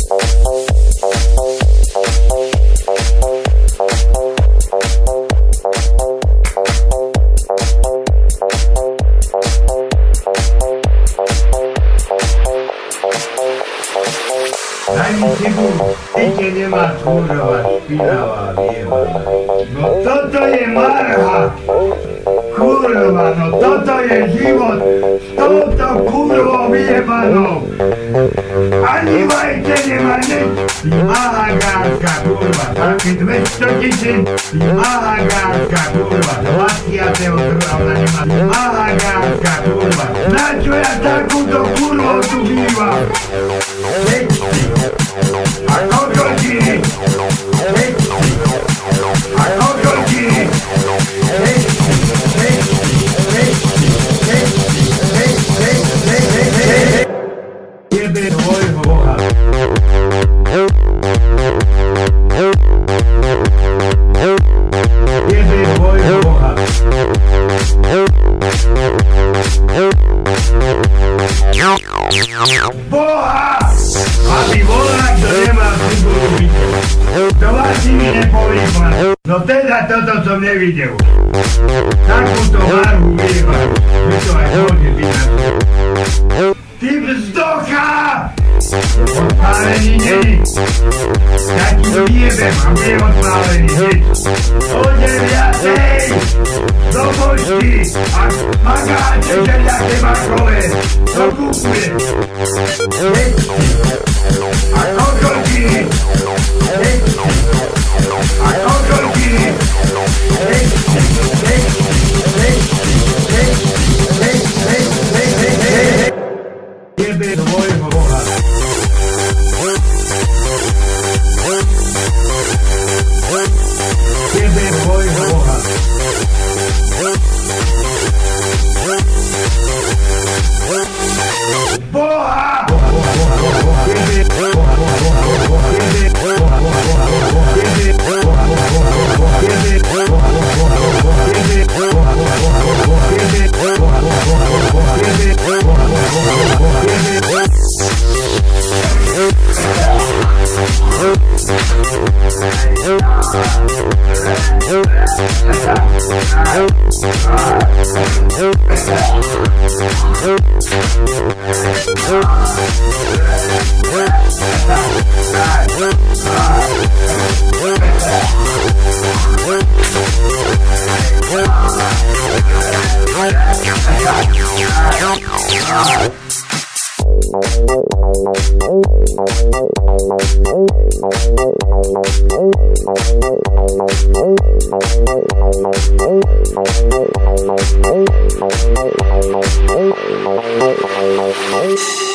Daj mi chybu, ty nemá kurva špinavá vieva. No toto je marha! Kurva, no toto je život s touto kurvou vyjebanou! Ani vajte nemá neč! Ahagárska kurva, také 200 000! Ahagárska kurva, 20. ona nemá! Ahagárska kurva, na čo ja takúto kurvou tu bývam? A kokočiny! A kokočiny! Jebe tvojho boha! Jebe tvojho boha! Boha! Aby volá, kto nemá figuru vidieť. To vás mi nepovýšľa. No teda toto som nevidel. Takúto marhu vyjebať. Že to aj môže byť na to. Ty vzdocha! Odpálený není. Ja ti vyjebem a budem odpálený. O 9:00 do pošty a magáče všelijaké makové. To kúpuje. A kokočiny! A kokočiny! Jebe tvojho boha! Jebe tvojho boha! Boha! Hey.